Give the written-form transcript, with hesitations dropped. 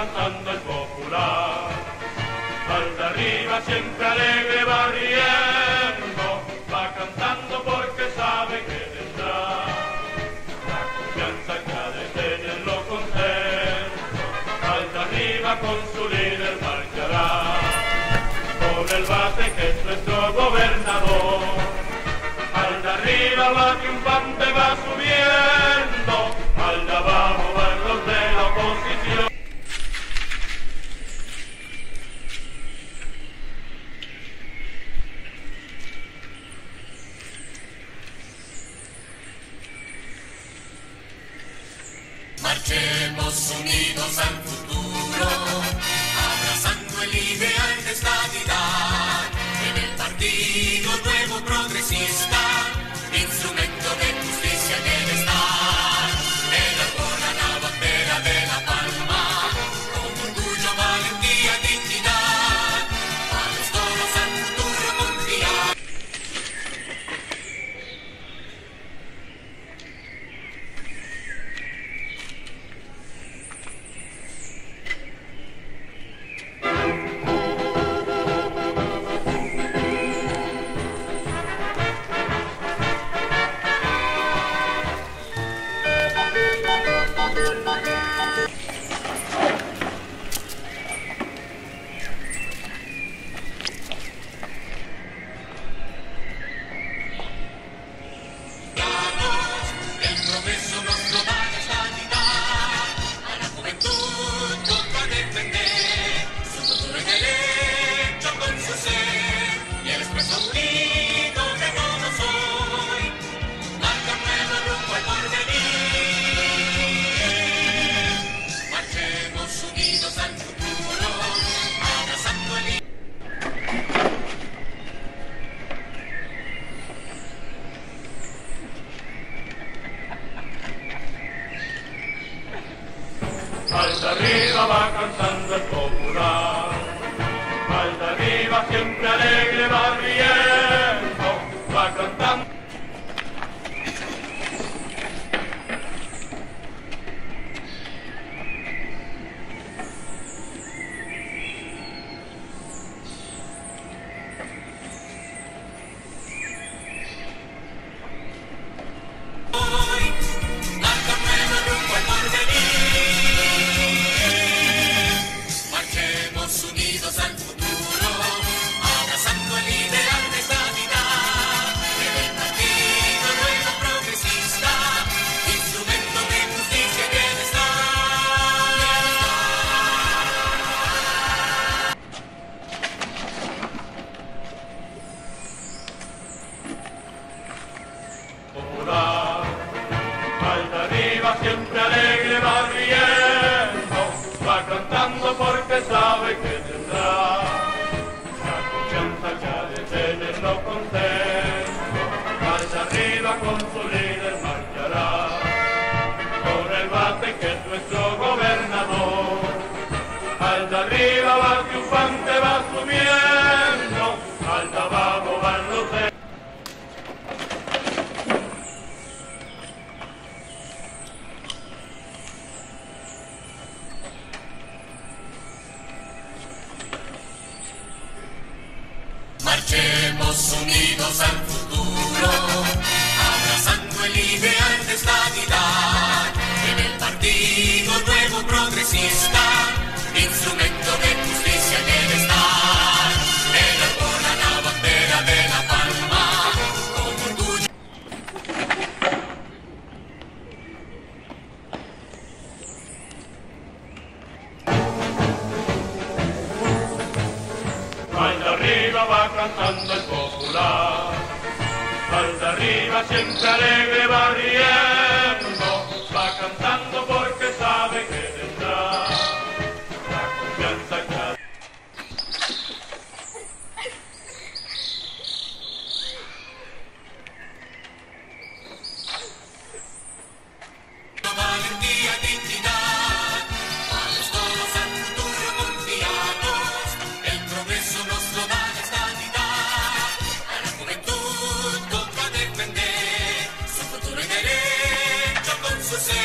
cantando el popular. Al de arriba siempre alegre va riendo, va cantando porque sabe que tendrá la confianza que ha de tenerlo contento. Al de arriba con su líder marchará, con el bate que es nuestro gobernador. Al de arriba va triunfante, va subiendo, al de abajo van los de la oposición. Marchemos unidos al futuro, abrazando el ideal de estabilidad. En el Partido Nuevo Progresista, instrumento de justicia y bienestar. Elabora la bandera de La Palma, con orgullo, valentía y dignidad. Vamos todos al futuro confiar. El progreso nos lo da la estabilidad, a la juventud toca defender su futuro y derecho con su ser, y el expreso unido de todos hoy marca un nuevo rumbo al porvenir. Marchemos unidos al futuro, abrazando el Al de arriba va cantando el popular, al de arriba siempre alegre va riendo, va cantando. marca un nuevo rumbo al porvenir. Marchemos unidos al futuro, abrazando el ideal de estabilidad. En el Partido Nuevo Progresista, instrumento de justicia y bienestar. Popular, al de arriba siempre alegre va riendo, va cantando porque sabe que tendrá la confianza que ha de tenerlo contento. Al de arriba con su líder marchará, con el bate que es nuestro gobernador. Al de arriba va triunfante, va subiendo, al de abajo van los de... Marchemos unidos al futuro, abrazando el ideal de estabilidad. En el Partido Nuevo Progresista, instrumento de justicia y bienestar. Elabora la bandera de La Palma, con orgullo. Al de arriba va cantando el popular, al de arriba siempre alegre va riendo, va cantando porque sabe que tendrá la confianza que ha... Valentía y dignidad, vamos todos al futuro confiados. El progreso nos lo da la estabilidad, a la juventud toca defender su futuro y derecho con su ser.